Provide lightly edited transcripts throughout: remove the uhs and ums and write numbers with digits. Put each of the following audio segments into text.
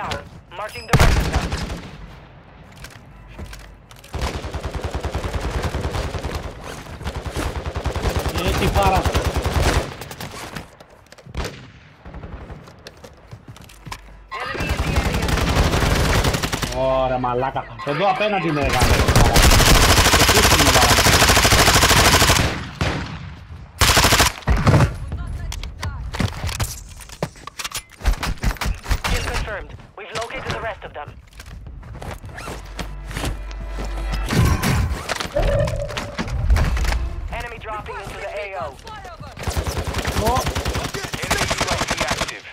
down. Marking the rest of them. Τι πάρα. Ωραία μαλάκα. Εδώ απέναντι είναι γάμο. Kill confirmed. We've located the rest of them. Enemy dropping into the AO. Oh. Enemy UAV active.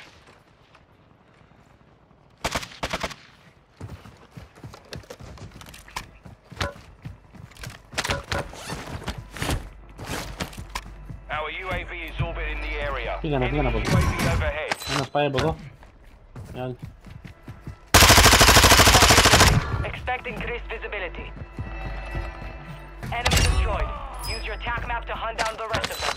Our UAV is orbiting the area. Πήγανε από εδώ. UAV overhead. Ένας πάει από εδώ. Μια άλλη. Expect increased visibility. Enemy destroyed. Use your attack map to hunt down the rest of them.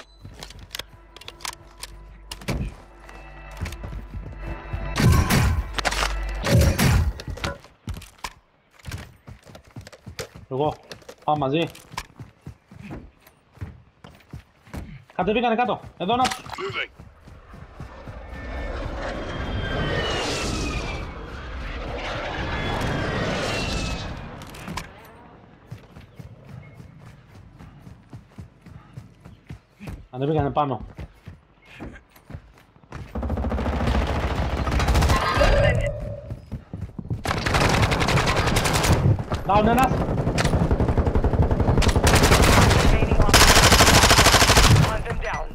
Εγώ. Πάμε μαζί. Κατεβήκανε κάτω. Εδώ να τους. Ανεβήκανε πάνω. Down ένας. Hunt them down.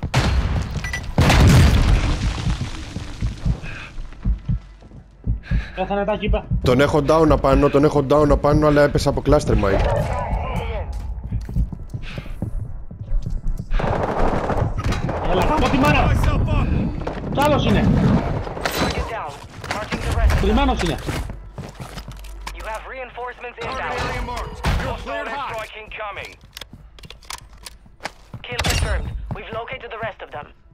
Πέθανε τα κήπα. Τον έχω down απάνω, αλλά έπεσα από cluster mine. Έλα, από τη μάνα. Κι άλλος είναι. Target down. Marking the rest of them. Κρυμμένος είναι. You have reinforcements inbound. Solid strike incoming. Kill confirmed. We've located the rest of them.